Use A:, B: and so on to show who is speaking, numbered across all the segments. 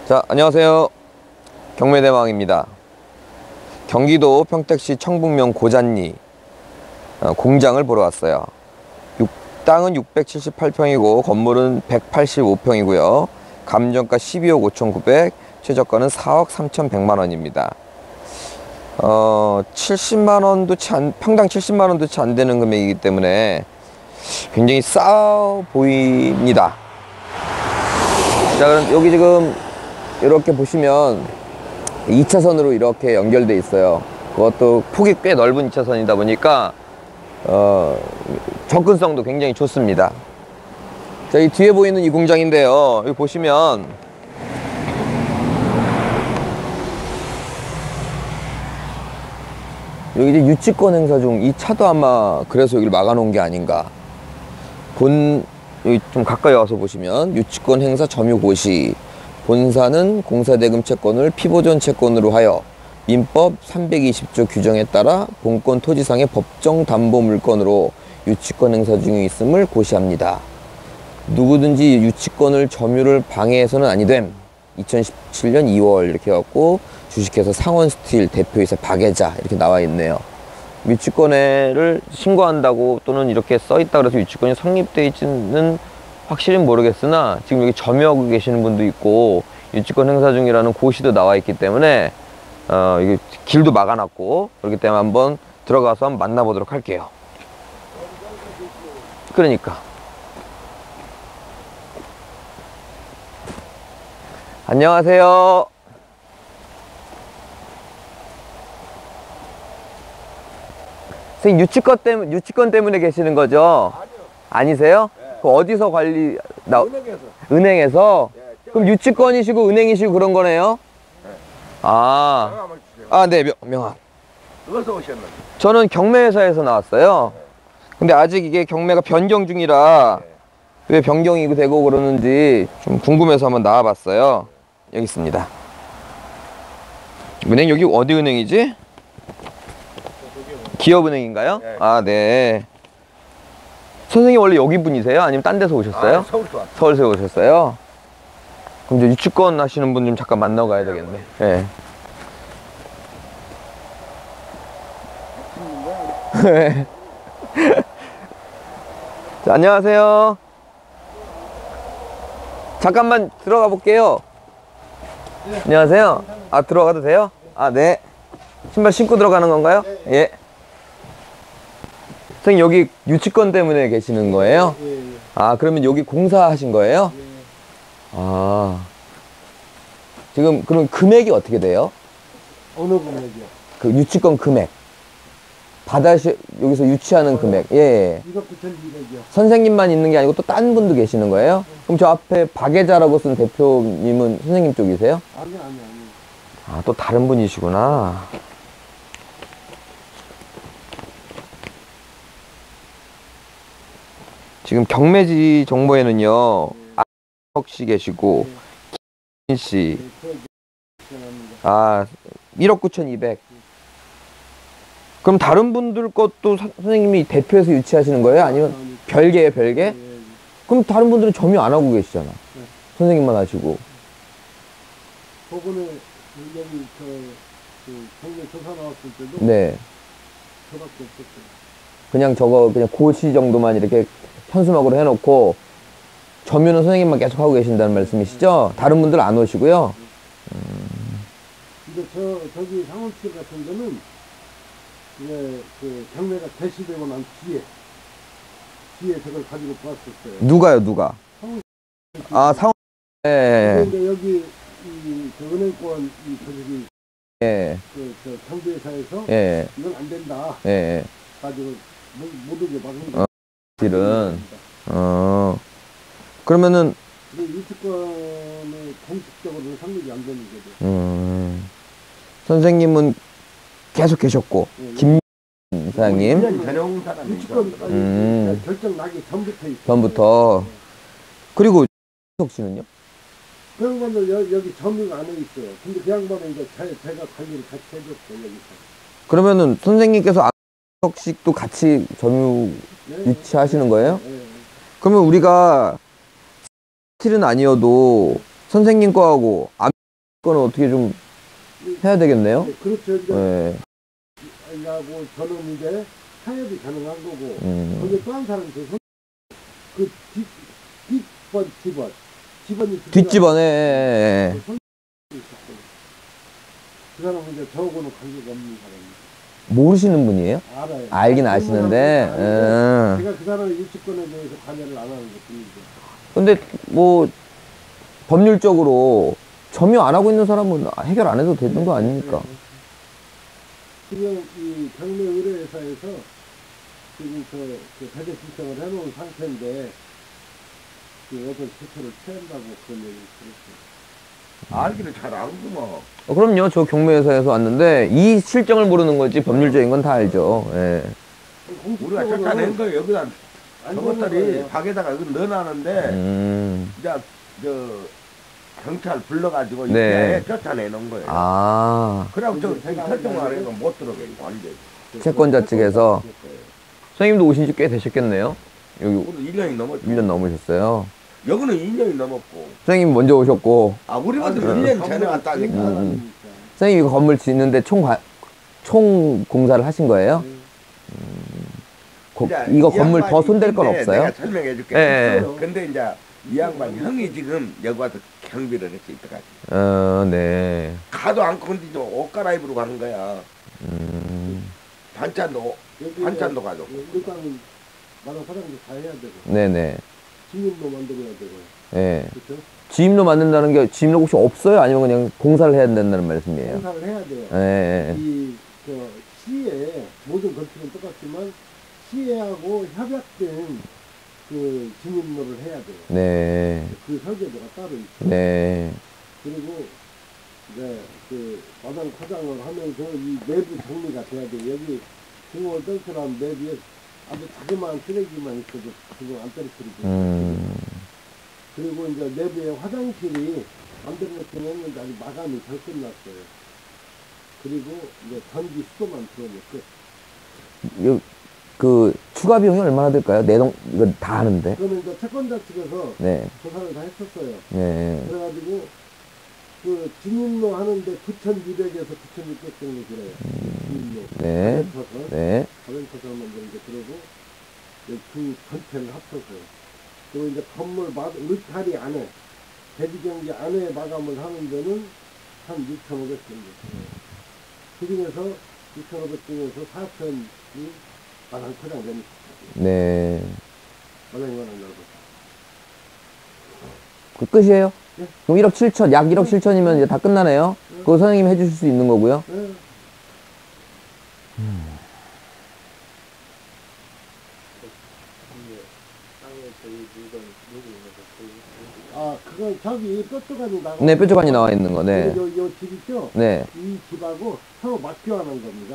A: 자, 안녕하세요. 경매대왕입니다. 경기도 평택시 청북면 고잔리 공장을 보러 왔어요. 땅은 678평이고 건물은 185평이고요. 감정가 12억 5,900, 최저가는 4억 3,100만원입니다. 70만원도 평당 70만원도 채 안 되는 금액이기 때문에 굉장히 싸 보입니다. 자, 그럼 여기 지금 이렇게 보시면 2차선으로 이렇게 연결돼 있어요. 그것도 폭이 꽤 넓은 2차선이다 보니까 접근성도 굉장히 좋습니다. 자, 이 뒤에 보이는 이 공장인데요, 여기 보시면 여기 이제 유치권 행사 중, 이 차도 아마 그래서 여기를 막아 놓은 게 아닌가. 여기 좀 가까이 와서 보시면 유치권 행사 점유 고시, 본사는 공사대금 채권을 피보존 채권으로 하여 민법 320조 규정에 따라 본권 토지상의 법정 담보 물건으로 유치권 행사 중에 있음을 고시합니다. 누구든지 유치권을 점유를 방해해서는 아니됨. 2017년 2월 이렇게 해갖고 주식회사 상원스틸 대표이사 박애자 이렇게 나와 있네요. 유치권을 신고한다고 또는 이렇게 써있다 그래서 유치권이 성립되어 있지는 확실히 모르겠으나 지금 여기 점유하고 계시는 분도 있고 유치권 행사 중이라는 고시도 나와 있기 때문에 이게 길도 막아놨고, 그렇기 때문에 한번 들어가서 한번 만나보도록 할게요. 그러니까 안녕하세요. 선생님, 유치권 때문에 계시는 거죠?
B: 아니요.
A: 아니세요?
B: 네.
A: 그 어디서 관리,
B: 은행에서.
A: 은행에서?
B: 네.
A: 그럼 유치권이시고 은행이시고 그런 거네요?
B: 네.
A: 아.
B: 명함을 주세요.
A: 아, 네, 명함.
B: 어디서 오셨는지.
A: 저는 경매회사에서 나왔어요. 근데 아직 이게 경매가 변경 중이라 왜 변경이 되고 그러는지 좀 궁금해서 한번 나와봤어요. 여기 있습니다. 은행, 여기 어디 은행이지? 기업은행인가요?
B: 네.
A: 아, 네. 선생님 원래 여기 분이세요? 아니면 딴 데서 오셨어요?
B: 아, 서울서 왔어요.
A: 서울에서 오셨어요? 그럼 이제 유치권 하시는 분 좀 잠깐 만나고 가야 되겠네. 네. 자, 안녕하세요. 잠깐만 들어가 볼게요. 네. 안녕하세요. 아, 들어가도 돼요? 아, 네. 신발 신고 들어가는 건가요? 네. 예. 선생님, 여기 유치권 때문에 계시는 거예요?
B: 예, 예.
A: 아, 그러면 여기 공사하신 거예요?
B: 예.
A: 아. 지금 그럼 금액이 어떻게 돼요?
B: 어느 금액이요?
A: 그 유치권 금액. 여기서 유치하는 금액. 예.
B: 1억 9,200이요.
A: 선생님만 있는 게 아니고 또 딴 분도 계시는 거예요? 그럼 저 앞에 박예자라고 쓴 대표님은 선생님 쪽이세요?
B: 아니.
A: 아, 또 다른 분이시구나. 지금 경매지 정보에는요, 안석 씨 계시고, 김 씨. 아, 1억 9,200. 그럼 다른 분들 것도 선생님이 대표해서 유치하시는 거예요? 아니면 별개예요, 별개?
B: 예.
A: 그럼 다른 분들은 점유 안 하고 계시잖아.
B: 네.
A: 선생님만 하시고.
B: 저번에 여기 경매 조사 나왔을 때도
A: 네.
B: 저밖에 없었어요.
A: 그냥 그냥 고시 정도만 이렇게 현수막으로 해놓고 점유는 선생님만 계속 하고 계신다는 말씀이시죠? 다른 분들 안 오시고요.
B: 근데 저기 상원스틸 같은 거는 이제 그 경매가 개시되고 난 뒤에 저걸 가지고 왔었어요.
A: 누가요, 누가? 아, 상원. 예.
B: 근데 여기 그 은행권 저기
A: 예.
B: 저 경비회사에서
A: 예.
B: 이건 안 된다.
A: 예.
B: 가지고 못 오게 막은 거.
A: 실은. 그러면은,
B: 유치권이 공식적으로 성립이 안 되는 거죠.
A: 선생님은 계속 계셨고,
B: 예,
A: 김 사장님.
B: 데려온 사람이 유치권 결정 나기 전부터 있어요.
A: 전부터. 그리고, 석 씨는요?
B: 그 양반도 여기 점유가 안에 있어요. 근데 그 양반은 이제 제가 관리를 같이 해줬어요, 여기서.
A: 그러면은 선생님께서 안석식도 같이 점유
B: 네,
A: 유치하시는 거예요?
B: 네.
A: 그러면 우리가 스틸은 아니어도 선생님 거하고 그건 어떻게 좀 해야 되겠네요.
B: 네, 그렇죠. 이제
A: 네.
B: 뭐 저는 이제 타협이 가능한 거고 거기에 또 한 사람이 있어요. 그 집안이
A: 뒷집안에.
B: 그 사람은 이제 저하고는 관계가 없는 사람이에요.
A: 모르시는 분이에요?
B: 알아요.
A: 알긴 아시는데.
B: 제가 그 사람의 유치권에 대해서 관여를 안 하는 것 뿐이죠.
A: 근데 뭐 법률적으로 점유 안 하고 있는 사람은 해결 안 해도 되는 거 아닙니까?
B: 지금 이 경매 의뢰회사에서 지금 그 배제 신청을 해놓은 상태인데 그 어떤 조처를 취한다고 그런 얘기를 들었어요.
C: 알기는 잘 알구만.
A: 그럼요. 저 경매회사에서 왔는데 이 실정을 모르는 거지 법률적인 건 다 알죠. 예.
C: 우리가 쫓아낸 거 여기다
B: 안
C: 저것들이
B: 거예요.
C: 박에다가 여기 넣어놨는데 이제 저 경찰 불러가지고
A: 네.
C: 이렇게 쫓아내 놓은 거예요.
A: 아,
C: 그래갖고 저기 설정을 안 해도 못 들어가요 완전.
A: 채권자 측에서. 선생님도 오신 지 꽤 되셨겠네요. 여기
C: 우리 1년이 넘었죠.
A: 1년 넘으셨어요.
C: 여기는 2년이 넘었고.
A: 선생님 먼저 오셨고,
C: 아 우리보다 1년 전에 왔다니까.
A: 선생님 이거 건물 짓는데 총 공사를 하신 거예요? 이거
C: 이
A: 건물 더
C: 양반이
A: 손댈 건
C: 있는데
A: 없어요?
C: 내가 설명해 줄게.
A: 예, 예.
C: 근데 이제 이 양반 형이 지금 여기 와서 경비를 했지 이때까지.
A: 네.
C: 가도 않고 근데 이제 옷 갈아입으러 가는 거야. 반찬도 가지고.
B: 일단은 마당 사장도 다 해야 되고
A: 네네.
B: 주민도 만들어야 되고
A: 예.
B: 그렇죠?
A: 지임로 만든다는 게 지임로 혹시 없어요? 아니면 그냥 공사를 해야 된다는 말씀이에요?
B: 공사를 해야 돼요.
A: 예.
B: 저 시에 모든 건축은 똑같지만 시에하고 협약된 그 주민로를 해야 돼요.
A: 네.
B: 그 설계도가 따로 있어요.
A: 네.
B: 그리고 이제 그 마당 포장을 하면서 이 내부 정리가 돼야 돼요. 여기 중국을 떨쳐놓은 내부에 아주 자그마한 쓰레기만 있어도 지금 안 떨어뜨리고. 그리고 이제 내부에 화장실이 만들어놓긴 했는데 아직 마감이 덜 끝났어요. 그리고 이제 전기 수도만 들어오면 끝.
A: 그 추가 비용이 얼마나 들까요? 이거 다 하는데.
B: 그러면 이제 채권자 측에서
A: 네.
B: 조사를 다 했었어요.
A: 네.
B: 그래가지고 그 주민로 하는데 9,200에서 9,600 정도 들어요. 주민로.
A: 네. 네.
B: 가벤터서 이제 그러고 그 전체를 합쳐서요. 그리고 이제 건물 울타리 안에 대지경기 안에 마감을 하는 데는 한 6,500 정도. 그 중에서 6,500 중에서 4,000이 마당 포장되는
A: 네.
B: 마당이 워낙 넓어서.
A: 그 끝이에요?
B: 네.
A: 그럼 1억 7천, 약 1억 7천이면 이제 다 끝나네요? 그거 선생님이 해주실 수 있는 거고요?
B: 네. 아, 그건 저기 뾰족하니 나가.
A: 네, 뾰족하니 나와 있는 거, 네.
B: 요 집 있죠?
A: 네.
B: 이 집하고 서로 맞교하는 겁니다.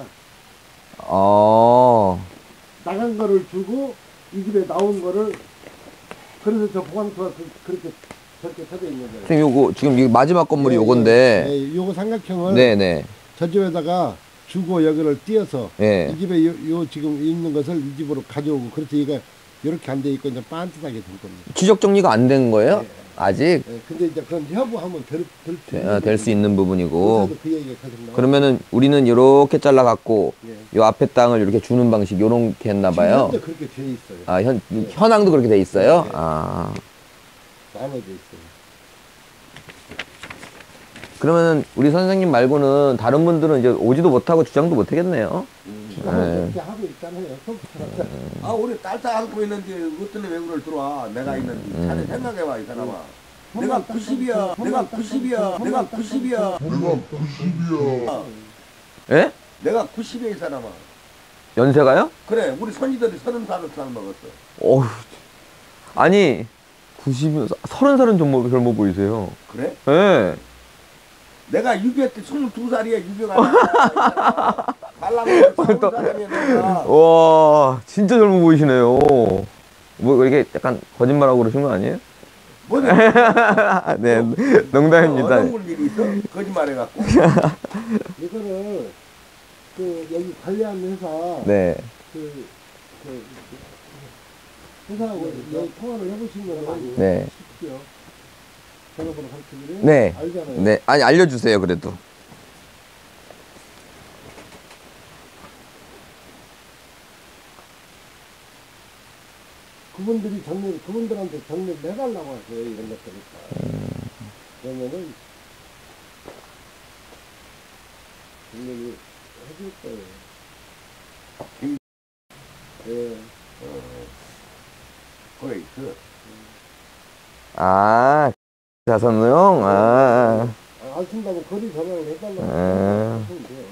B: 나간 거를 주고 이 집에 나온 거를 그래서 저 보관소가 그렇게 저렇게 쳐져 있는 거예요.
A: 선생님, 요거, 지금 이 마지막 건물이 요건데.
B: 네, 요거 삼각형을
A: 네네.
B: 저 집에다가 주고 여기를 띄어서
A: 네.
B: 이 집에 요 지금 있는 것을 이 집으로 가져오고 그래서 얘가 이렇게 안 돼 있고 이제 빤듯하게 된 겁니다.
A: 지적 정리가 안 된 거예요?
B: 네.
A: 아직?
B: 네, 근데 이제 그건 협의하면
A: 될 수 있는 부분이고.
B: 그 얘기가 계속 나와요.
A: 그러면은 우리는 요렇게 잘라갖고,
B: 네.
A: 요 앞에 땅을 이렇게 주는 방식, 요렇게 했나봐요.
B: 현재 그렇게 돼 있어요.
A: 아, 현황도 그렇게 돼 있어요?
B: 네.
A: 아.
B: 나눠져 있어요.
A: 그러면은 우리 선생님 말고는 다른 분들은 이제 오지도 못하고 주장도 못하겠네요.
B: 그렇게 하고 있잖아요. 컴퓨터랑.
C: 아 우리 딸딸 안고 있는데 어떤 애 외국을 들어와 내가 있는데 자네 생각해봐 이 사람아. 내가 90이야. 내가 90이야. 내가 90이야.
A: 예?
C: 내가 90이야 이 사람아.
A: 연세가요?
C: 그래 우리 손이들이 30살 먹었어.
A: 어휴. 아니, 90이면, 30살은 좀 젊어 보이세요.
C: 그래?
A: 예.
C: 내가 6.25 때 22살이야 6.25가 말랑을 30살이야 내가.
A: 와, 진짜 젊어 보이시네요. 뭐, 이렇게 약간 거짓말하고 그러신 거 아니에요?
C: 뭐지?
A: 네, 농담입니다.
C: 어떤 일이 있어? 거짓말해갖고.
B: 이거를 그 여기 관리하는 회사
A: 네.
B: 그 회사하고 여기 통화를 해보시면
A: 네.
B: 쉽죠. 전화번호 가르쳐주래?
A: 네.
B: 알잖아요.
A: 네. 아니, 알려주세요, 그래도.
B: 그분들한테 정리를 해달라고 하세요, 이런 것들을. 그러면은, 정리를 해줄 거예요. 예.
C: 포레이트.
A: 아, 자선용? 아.
B: 안 쓴다고 거리 전화를 해달라고
A: 아.
B: 하시면 돼요.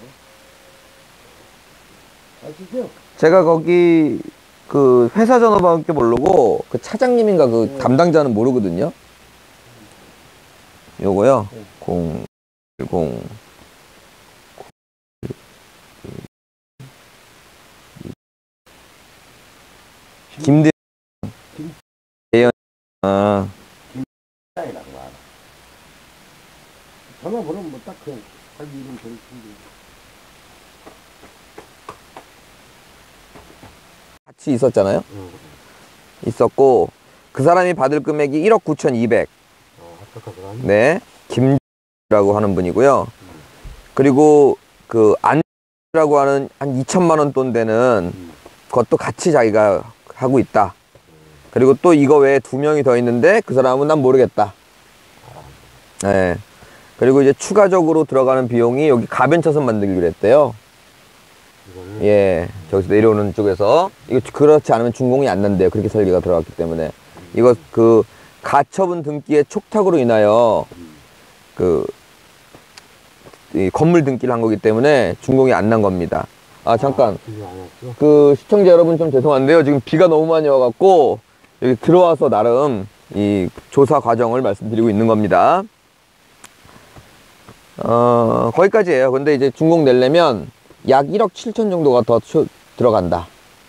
B: 아시죠?
A: 제가 거기 그 회사 전화번호밖에 모르고 그 차장님인가 그
B: 네.
A: 담당자는 모르거든요. 요거요.
B: 네.
A: 010 김대 대현. 아,
C: 사이라고 알아.
B: 전화번호는 뭐딱 그냥 자기 이름 정신데.
A: 같이 있었잖아요. 있었고 그 사람이 받을 금액이 1억 9,200. 네. 김라고 하는 분이고요. 그리고 그 안라고 하는 한 2천만 원 돈 되는 그것도 같이 자기가 하고 있다. 그리고 또 이거 외에 2명이 더 있는데 그 사람은 난 모르겠다. 네. 그리고 이제 추가적으로 들어가는 비용이 여기 가변차선 만들기로 했대요. 예, 저기서 내려오는 쪽에서 이거 그렇지 않으면 준공이 안 난대요. 그렇게 설계가 들어갔기 때문에 이거 그 가처분 등기의 촉탁으로 인하여 이 건물 등기를 한 거기 때문에 준공이 안 난 겁니다. 아 잠깐 그 시청자 여러분 좀 죄송한데요. 지금 비가 너무 많이 와갖고 여기 들어와서 나름 이 조사 과정을 말씀드리고 있는 겁니다. 거기까지예요. 근데 이제 준공 내려면 약 1억 7천 정도가 더 들어간다.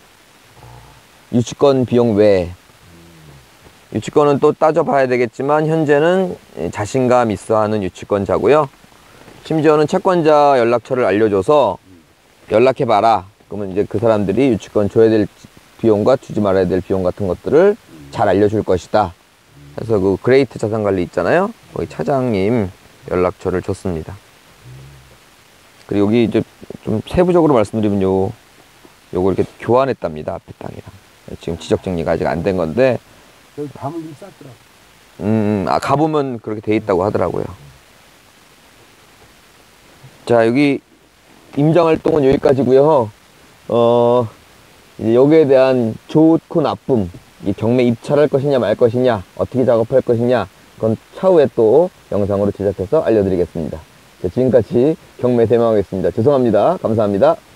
A: 유치권 비용 외에. 유치권은 또 따져봐야 되겠지만 현재는 자신감 있어 하는 유치권자고요. 심지어는 채권자 연락처를 알려줘서 연락해봐라. 그러면 이제 그 사람들이 유치권 줘야 될 비용과 주지 말아야 될 비용 같은 것들을 잘 알려줄 것이다. 그래서 그 그레이트 자산관리 있잖아요. 거기 차장님 연락처를 줬습니다. 그리고 여기 이제 좀 세부적으로 말씀드리면 요거 이렇게 교환했답니다. 앞에 땅이랑. 지금 지적 정리가 아직 안 된 건데.
B: 여기 밤을 좀 쌌더라고.
A: 가보면 그렇게 돼 있다고 하더라고요. 자, 여기 임장 활동은 여기까지고요. 이제 여기에 대한 좋고 나쁨, 이 경매 입찰할 것이냐 말 것이냐, 어떻게 작업할 것이냐, 그건 차후에 또 영상으로 제작해서 알려드리겠습니다. 자, 지금까지 경매 대망하겠습니다. 죄송합니다. 감사합니다.